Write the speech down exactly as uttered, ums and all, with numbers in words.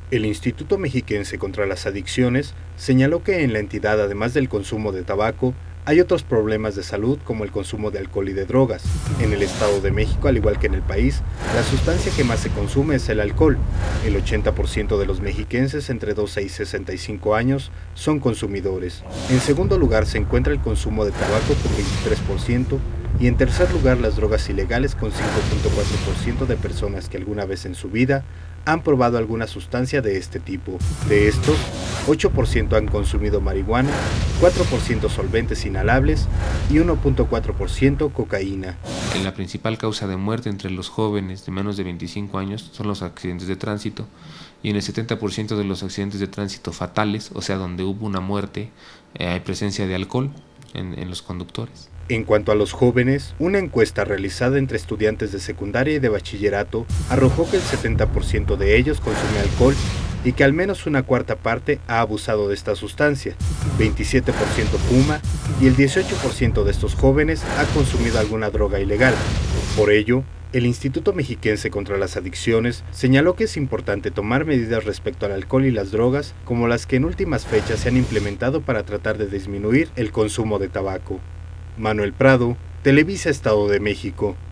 El Instituto Mexiquense contra las Adicciones señaló que en la entidad, además del consumo de tabaco, hay otros problemas de salud como el consumo de alcohol y de drogas. En el Estado de México, al igual que en el país, la sustancia que más se consume es el alcohol. El ochenta por ciento de los mexiquenses entre doce y sesenta y cinco años son consumidores. En segundo lugar se encuentra el consumo de tabaco con veintitrés por ciento y en tercer lugar las drogas ilegales con cinco punto cuatro por ciento de personas que alguna vez en su vida han probado alguna sustancia de este tipo. De estos, ocho por ciento han consumido marihuana, cuatro por ciento solventes inhalables y uno punto cuatro por ciento cocaína. La principal causa de muerte entre los jóvenes de menos de veinticinco años son los accidentes de tránsito, y en el setenta por ciento de los accidentes de tránsito fatales, o sea, donde hubo una muerte, eh, hay presencia de alcohol en, en los conductores. En cuanto a los jóvenes, una encuesta realizada entre estudiantes de secundaria y de bachillerato arrojó que el setenta por ciento de ellos consume alcohol y que al menos una cuarta parte ha abusado de esta sustancia, veintisiete por ciento fuma y el dieciocho por ciento de estos jóvenes ha consumido alguna droga ilegal. Por ello, el Instituto Mexiquense contra las Adicciones señaló que es importante tomar medidas respecto al alcohol y las drogas, como las que en últimas fechas se han implementado para tratar de disminuir el consumo de tabaco. Manuel Prado, Televisa Estado de México.